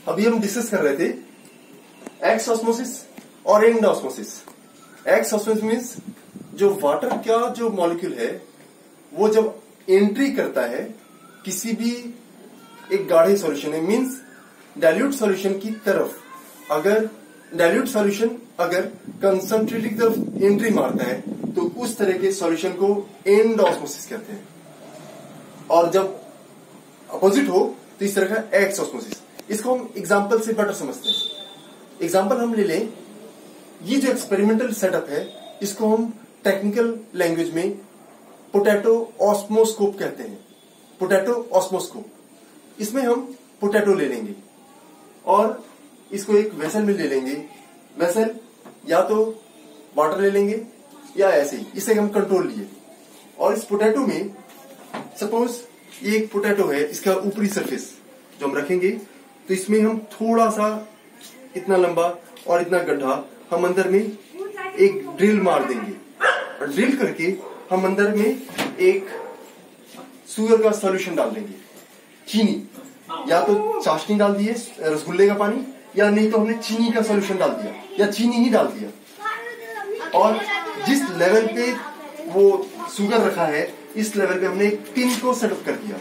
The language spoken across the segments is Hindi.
अभी हम डिस्कस कर रहे थे एक्स ऑस्मोसिस और endosmosis. Exosmosis means जो वाटर का जो मॉलिक्यूल है वो जब एंट्री करता है किसी भी एक गाढ़े सॉल्यूशन है, मीन्स डाइल्यूट सॉल्यूशन की तरफ, अगर डाइल्यूट सॉल्यूशन अगर कंसंट्रेटेड की तरफ एंट्री मारता है तो उस तरह के सॉल्यूशन को एंड ऑस्मोसिस कहते हैं, और जब अपोजिट हो तो इस तरह का एक्स ऑस्मोसिस। इसको हम एग्जाम्पल से बेटर समझते हैं। एग्जाम्पल हम ले लें, ये जो एक्सपेरिमेंटल सेटअप है इसको हम टेक्निकल लैंग्वेज में पोटैटो ऑस्मोस्कोप कहते हैं। Potato osmoscope. इसमें हम पोटैटो ले लेंगे और इसको एक वेसल में ले लेंगे। वेसल या तो वाटर ले लेंगे या ऐसे ही, इसे हम कंट्रोल लिए, और इस पोटैटो में सपोज ये एक पोटैटो है, इसका ऊपरी सरफेस जो हम रखेंगे तो इसमें हम थोड़ा सा इतना लंबा और इतना गड्ढा हम अंदर में एक ड्रिल मार देंगे, और ड्रिल करके हम अंदर में एक शुगर का सॉल्यूशन डाल देंगे। चीनी, या तो चाशनी डाल दिए रसगुल्ले का पानी, या नहीं तो हमने चीनी का सॉल्यूशन डाल दिया या चीनी ही डाल दिया, और जिस लेवल पे वो शुगर रखा है इस लेवल पे हमने एक टिन को सेटअप कर दिया,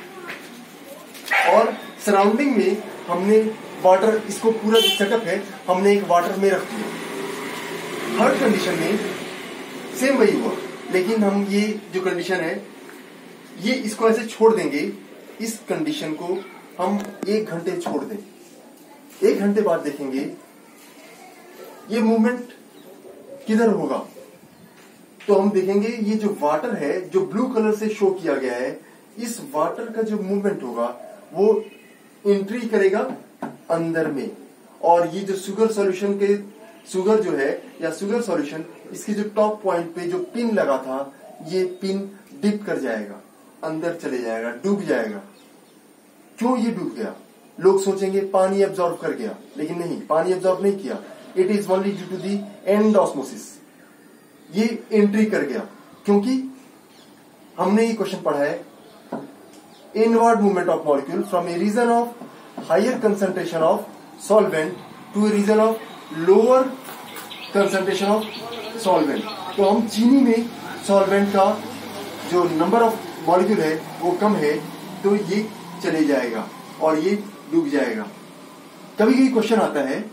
और सराउंडिंग में हमने वाटर, इसको पूरा जो सेटअप है हमने एक वाटर में रख दिया। थर्ड कंडीशन में सेम वही हुआ, लेकिन हम ये जो कंडीशन है ये इसको ऐसे छोड़ देंगे। इस कंडीशन को हम 1 घंटे छोड़ दें। 1 घंटे बाद देखेंगे ये मूवमेंट किधर होगा, तो हम देखेंगे ये जो वाटर है जो ब्लू कलर से शो किया गया है, इस वाटर का जो मूवमेंट होगा वो एंट्री करेगा अंदर में, और ये जो शुगर सॉल्यूशन के शुगर जो है या शुगर सॉल्यूशन, इसके जो टॉप पॉइंट पे जो पिन लगा था ये पिन डिप कर जाएगा, अंदर चले जाएगा, डूब जाएगा। क्यों ये डूब गया? लोग सोचेंगे पानी एब्जॉर्ब कर गया, लेकिन नहीं, पानी एब्जॉर्ब नहीं किया। It is only due to the endosmosis. ये एंट्री कर गया क्योंकि हमने ये क्वेश्चन पढ़ा है, inward movement of molecule from a region of higher concentration of solvent to a region of lower concentration of solvent. तो हम चीनी में सॉल्वेंट का जो नंबर ऑफ मॉलिक्यूल है वो कम है, तो ये चले जाएगा और ये डूब जाएगा। कभी कभी क्वेश्चन आता है,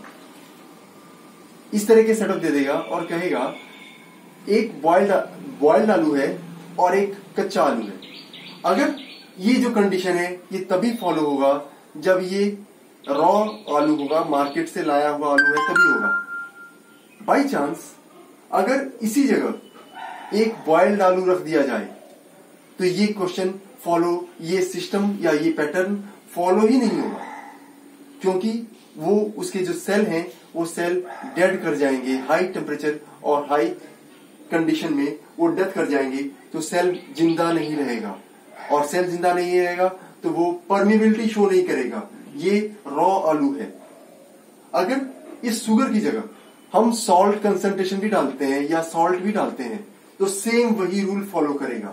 इस तरह के सेटअप दे देगा और कहेगा एक बॉइल्ड आलू है और एक कच्चा आलू है। अगर ये जो कंडीशन है ये तभी फॉलो होगा जब ये रॉ आलू होगा, मार्केट से लाया हुआ आलू है तभी होगा। बाई चांस अगर इसी जगह एक बॉइल्ड आलू रख दिया जाए तो ये क्वेश्चन फॉलो, ये सिस्टम या ये पैटर्न फॉलो ही नहीं होगा, क्योंकि वो उसके जो सेल हैं वो सेल डेड कर जाएंगे। हाई टेम्परेचर और हाई कंडीशन में वो डेथ कर जाएंगे, तो सेल जिंदा नहीं रहेगा, और सेल जिंदा नहीं रहेगा तो वो परमिबिलिटी शो नहीं करेगा। ये रॉ आलू है। अगर इस शुगर की जगह हम सॉल्ट कंसंट्रेशन भी डालते हैं या सॉल्ट भी डालते हैं तो सेम वही रूल फॉलो करेगा।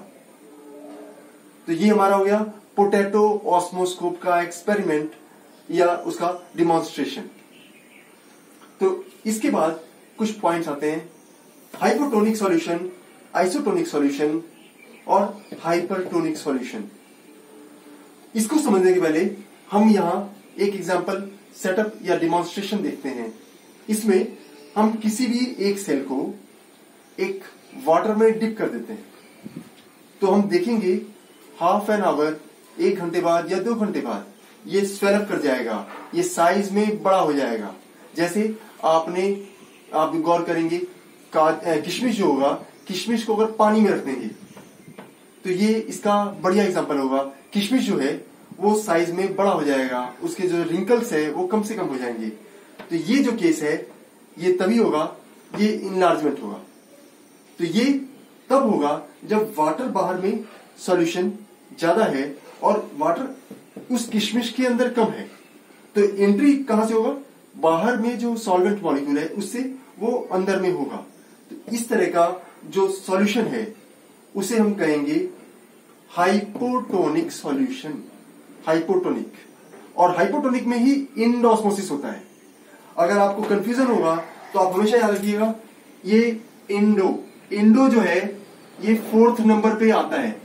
तो ये हमारा हो गया पोटैटो ऑस्मोस्कोप का एक्सपेरिमेंट या उसका डिमॉन्स्ट्रेशन। तो इसके बाद कुछ पॉइंट्स आते हैं, हाइपोटोनिक सॉल्यूशन, आइसोटोनिक सॉल्यूशन और हाइपरटोनिक सॉल्यूशन। इसको समझने के पहले हम यहां एक एग्जांपल सेटअप या डिमॉन्स्ट्रेशन देखते हैं। इसमें हम किसी भी एक सेल को एक वाटर में डिप कर देते हैं, तो हम देखेंगे हाफ एन आवर, 1 घंटे बाद या 2 घंटे बाद ये स्वेलअप कर जाएगा, ये साइज में बड़ा हो जाएगा। जैसे आप गौर करेंगे किशमिश जो होगा, किशमिश को अगर पानी में रख देंगे तो ये इसका बढ़िया एग्जांपल होगा। किशमिश जो है वो साइज में बड़ा हो जाएगा, उसके जो रिंकल्स है वो कम से कम हो जाएंगे। तो ये जो केस है ये तभी होगा, ये इनलार्जमेंट होगा। तो ये तब होगा जब वाटर बाहर में सॉल्यूशन ज्यादा है और वाटर उस किशमिश के अंदर कम है। तो एंट्री कहां से होगा? बाहर में जो सॉल्वेंट मॉलिक्यूल है उससे वो अंदर में होगा। तो इस तरह का जो सॉल्यूशन है उसे हम कहेंगे हाइपोटोनिक सॉल्यूशन, हाइपोटोनिक। और हाइपोटोनिक में ही इंड ऑस्मोसिस होता है। अगर आपको कंफ्यूजन होगा तो आप हमेशा याद रखिएगा, ये इंडो जो है ये 4th नंबर पे आता है।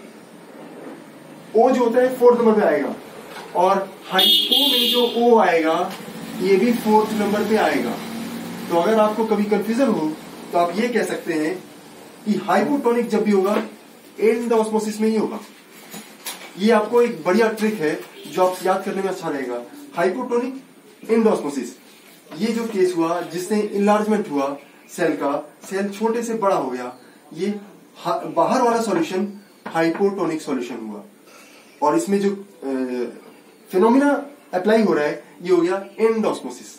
ओ जो होता है 4th नंबर पे आएगा, और हाइपो में जो ओ आएगा ये भी 4th नंबर पे आएगा। तो अगर आपको कभी कंफ्यूजन हो तो आप ये कह सकते हैं कि हाइपोटोनिक जब भी होगा एंड ऑस्मोसिस में ही होगा। ये आपको एक बढ़िया ट्रिक है जो आप याद करने में अच्छा रहेगा। हाइपोटोनिक एंड ऑस्मोसिस, ये जो केस हुआ जिससे इनलार्जमेंट हुआ सेल का, सेल छोटे से बड़ा हो गया, ये बाहर वाला सॉल्यूशन हाइपोटोनिक सॉल्यूशन हुआ, और इसमें जो फिनोमिना अप्लाई हो रहा है ये हो गया एंड ऑस्मोसिस।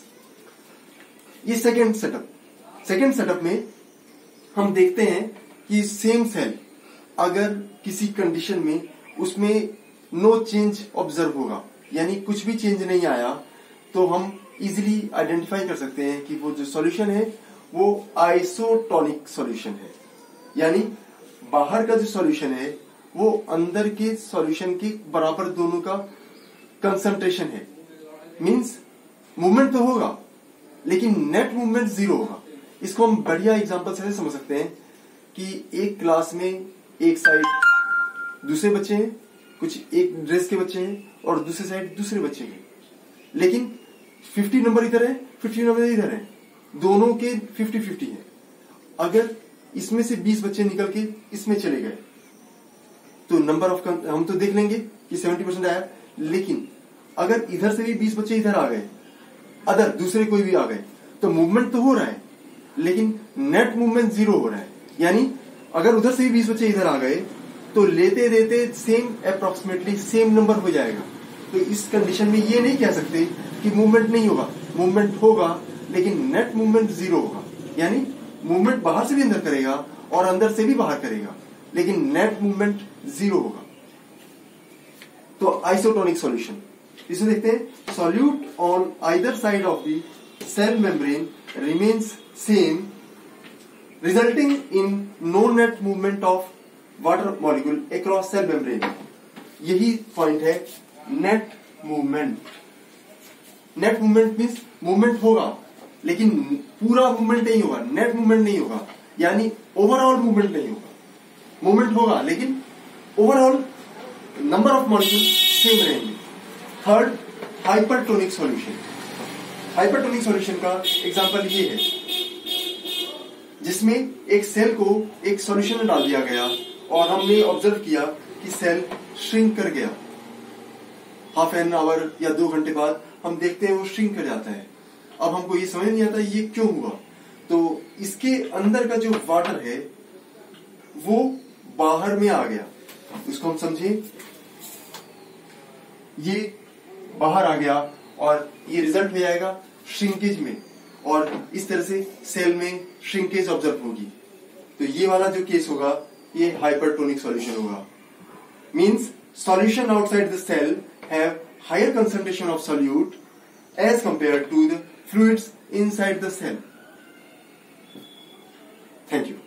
ये सेकेंड सेटअप में हम देखते हैं कि सेम सेल अगर किसी कंडीशन में उसमें नो चेंज ऑब्जर्व होगा, यानी कुछ भी चेंज नहीं आया, तो हम इजीली आइडेंटिफाई कर सकते हैं कि वो जो सॉल्यूशन है वो आइसोटोनिक सॉल्यूशन है। यानी बाहर का जो सॉल्यूशन है वो अंदर के सॉल्यूशन के बराबर दोनों का कंसंट्रेशन है। मींस मूवमेंट तो होगा लेकिन नेट मूवमेंट 0 होगा। इसको हम बढ़िया एग्जांपल से समझ सकते हैं कि एक क्लास में एक साइड दूसरे बच्चे हैं, कुछ एक ड्रेस के बच्चे हैं, और दूसरे साइड दूसरे बच्चे हैं, लेकिन 50 नंबर इधर है, 50 नंबर इधर है, दोनों के 50-50 है। अगर इसमें से 20 बच्चे निकल के इसमें चले गए तो नंबर ऑफ हम तो देख लेंगे कि 70% आया, लेकिन अगर इधर से भी 20 बच्चे इधर आ गए, अदर दूसरे कोई भी आ गए, तो मूवमेंट तो हो रहा है लेकिन नेट मूवमेंट 0 हो रहा है। यानी अगर उधर से भी 20 बच्चे इधर आ गए तो लेते देते सेम अप्रोक्सीमेटली सेम नंबर हो जाएगा। तो इस कंडीशन में ये नहीं कह सकते कि मूवमेंट नहीं होगा, मूवमेंट होगा लेकिन नेट मूवमेंट 0 होगा। यानी मूवमेंट बाहर से भी अंदर करेगा और अंदर से भी बाहर करेगा, लेकिन नेट मूवमेंट 0 होगा। तो आइसोटोनिक सॉल्यूशन, इसे देखते हैं। Solute on either side of the cell membrane remains same, resulting in no net movement of water molecule across cell membrane. यही पॉइंट है net movement. Net movement means movement होगा लेकिन पूरा मूवमेंट नहीं होगा, नेट मूवमेंट नहीं होगा, यानी ओवरऑल मूवमेंट नहीं होगा। मूवमेंट होगा लेकिन overall number of molecule same रहेंगे। Third, hypertonic solution. Hypertonic solution का एग्जांपल ये है जिसमें एक सेल को एक सॉल्यूशन में डाल दिया गया और हमने ऑब्जर्व किया कि सेल श्रिंक कर गया। हाफ एन आवर या 2 घंटे बाद हम देखते हैं वो श्रिंक कर जाता है। अब हमको ये समझ नहीं आता ये क्यों हुआ। तो इसके अंदर का जो वाटर है वो बाहर में आ गया, उसको हम समझें, ये बाहर आ गया और ये रिजल्ट हो जाएगा श्रिंकेज में, और इस तरह से सेल में श्रिंकेज ऑब्जर्व होगी। तो ये वाला जो केस होगा ये हाइपरटोनिक सॉल्यूशन होगा। Means solution outside the cell have higher concentration of solute as compare to the fluids inside the cell. Thank you.